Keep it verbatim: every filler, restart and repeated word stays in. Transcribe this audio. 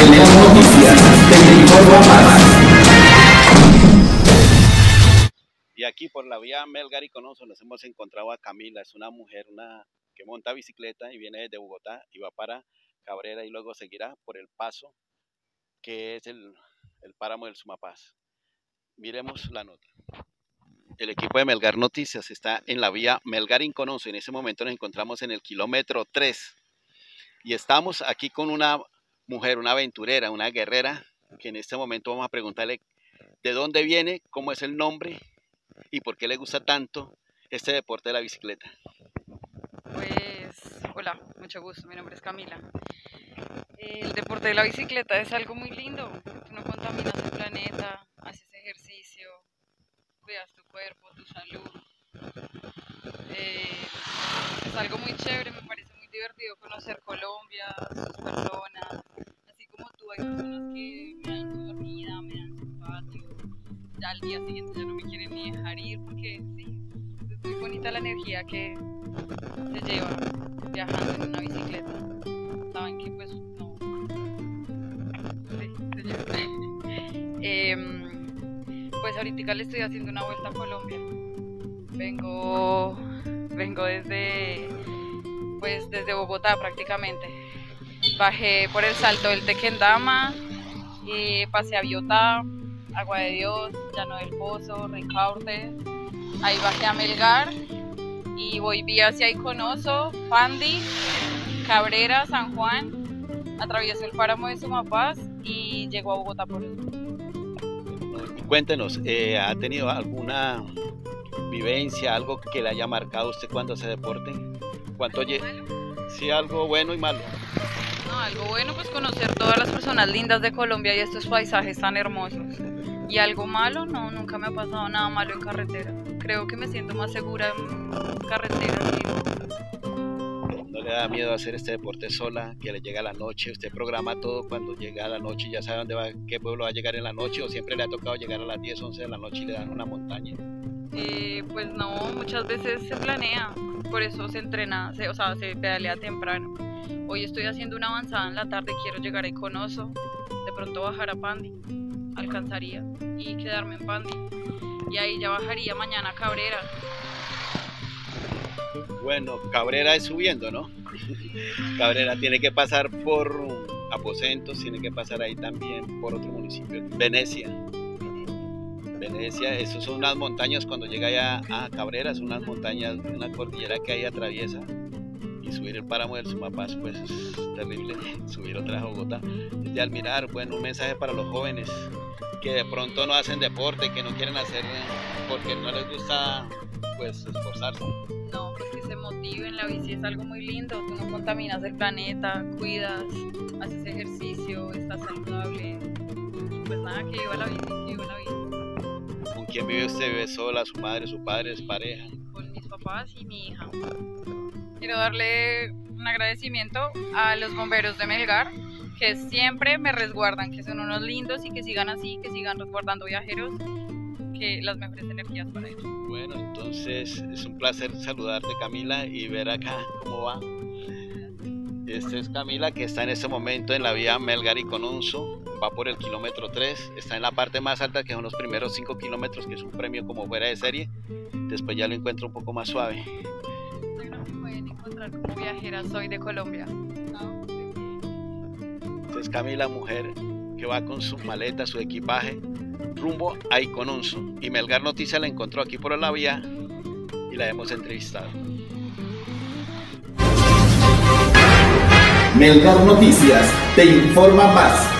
Melgar Noticias, te informa más. Y aquí por la vía Melgar y Conoso nos hemos encontrado a Camila. Es una mujer una que monta bicicleta y viene desde Bogotá y va para Cabrera y luego seguirá por el paso que es el, el páramo del Sumapaz. Miremos la nota. El equipo de Melgar Noticias está en la vía Melgar y Conoso. En ese momento nos encontramos en el kilómetro tres y estamos aquí con una mujer, una aventurera, una guerrera, que en este momento vamos a preguntarle de dónde viene, cómo es el nombre y por qué le gusta tanto este deporte de la bicicleta. Pues, hola, mucho gusto, mi nombre es Camila. El deporte de la bicicleta es algo muy lindo, tú no contaminas el planeta, haces ejercicio, cuidas tu cuerpo, tu salud. Eh, es algo muy chévere, me parece muy divertido conocer Colombia, sus personas, así como tú, hay personas que me dan su dormida, me dan su patio, ya al día siguiente ya no me quieren ni dejar ir porque sí, es muy bonita la energía que se lleva viajando en una bicicleta. Saben que pues no, sí, se lleva. eh, pues ahorita le estoy haciendo una vuelta a Colombia. Vengo, vengo desde, pues desde Bogotá prácticamente. Bajé por el Salto del Tequendama, eh, pasé a Biotá, Agua de Dios, Llano del Pozo, Ricaurte. Ahí bajé a Melgar y voy vía hacia Iconoso, Pandi, Cabrera, San Juan, atravieso el páramo de Sumapaz y llego a Bogotá por eso. Cuéntenos, eh, ¿ha tenido alguna vivencia, algo que le haya marcado a usted cuando hace deporte? ¿Cuánto ¿Algo malo? Sí, algo bueno y malo. No, algo bueno, pues conocer todas las personas lindas de Colombia y estos paisajes tan hermosos. Y algo malo, no, nunca me ha pasado nada malo en carretera. Creo que me siento más segura en carretera que... ¿No le da miedo hacer este deporte sola, que le llega la noche? ¿Usted programa todo cuando llega a la noche y ya sabe dónde va, qué pueblo va a llegar en la noche, o siempre le ha tocado llegar a las diez, once de la noche y le dan una montaña? Eh, pues no, muchas veces se planea, por eso se entrena, se, o sea, se pedalea temprano. Hoy estoy haciendo una avanzada en la tarde, quiero llegar a Iconoso, de pronto bajar a Pandi, alcanzaría, y quedarme en Pandi. Y ahí ya bajaría mañana a Cabrera. Bueno, Cabrera es subiendo, ¿no? Cabrera tiene que pasar por Aposentos, tiene que pasar ahí también por otro municipio, Venecia. Venecia, eso son unas montañas cuando llega allá a Cabrera, son unas montañas, una cordillera que ahí atraviesa, y subir el páramo del Sumapaz pues es terrible, subir otra vez a Bogotá. De admirar, bueno, un mensaje para los jóvenes que de pronto no hacen deporte, que no quieren hacer porque no les gusta pues esforzarse. No, pues que se motiven, la bici es algo muy lindo, tú no contaminas el planeta, cuidas, haces ejercicio, estás saludable, y pues nada, que viva la bici, que viva la bici. ¿Con quién vive usted? ¿Vive sola, su madre, su padre, su pareja? Con mis papás y mi hija. Quiero darle un agradecimiento a los bomberos de Melgar, que siempre me resguardan, que son unos lindos y que sigan así, que sigan resguardando viajeros, que las mejores energías para ellos. Bueno, entonces es un placer saludarte, Camila, y ver acá cómo va. Esta es Camila, que está en este momento en la vía Melgar y Conoso, va por el kilómetro tres, está en la parte más alta, que son los primeros cinco kilómetros, que es un premio como fuera de serie. Después ya lo encuentro un poco más suave. Bueno, me pueden encontrar como viajera, soy de Colombia. Entonces Camila, mujer que va con su maleta, su equipaje, rumbo a Iconoso, y Melgar Noticias la encontró aquí por la vía y la hemos entrevistado. Melgar Noticias te informa más.